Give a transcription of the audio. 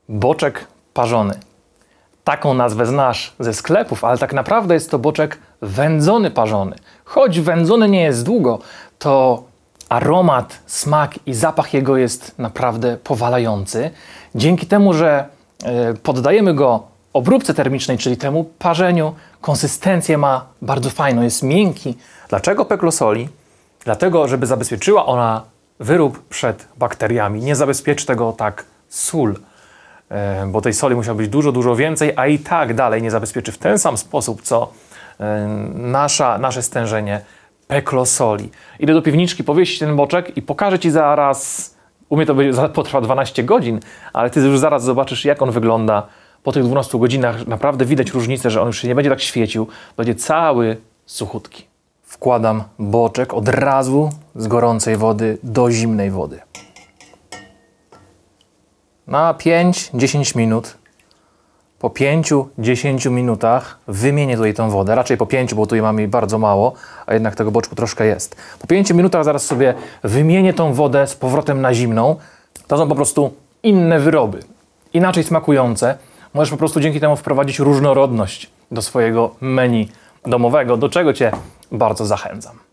Boczek parzony. Taką nazwę znasz ze sklepów, ale tak naprawdę jest to boczek wędzony parzony. Choć wędzony nie jest długo, to aromat, smak i zapach jego jest naprawdę powalający. Dzięki temu, że poddajemy go obróbce termicznej, czyli temu parzeniu, konsystencję ma bardzo fajną, jest miękki. Dlaczego peklo soli? Dlatego, żeby zabezpieczyła ona wyrób przed bakteriami. Nie zabezpieczy tego tak sól, bo tej soli musiał być dużo, dużo więcej, a i tak dalej nie zabezpieczy w ten sam sposób, co nasze stężenie peklo soli. Idę do piwniczki, powiesić ten boczek i pokażę Ci zaraz, u mnie to potrwa 12 godzin, ale Ty już zaraz zobaczysz, jak on wygląda po tych 12 godzinach. Naprawdę widać różnicę, że on już się nie będzie tak świecił, będzie cały suchutki. Wkładam boczek od razu z gorącej wody do zimnej wody. Na 5-10 minut. Po 5-10 minutach wymienię tutaj tą wodę. Raczej po 5, bo tutaj mamy jej bardzo mało, a jednak tego boczku troszkę jest. Po 5 minutach zaraz sobie wymienię tą wodę z powrotem na zimną. To są po prostu inne wyroby. Inaczej smakujące. Możesz po prostu dzięki temu wprowadzić różnorodność do swojego menu domowego, do czego Cię bardzo zachęcam.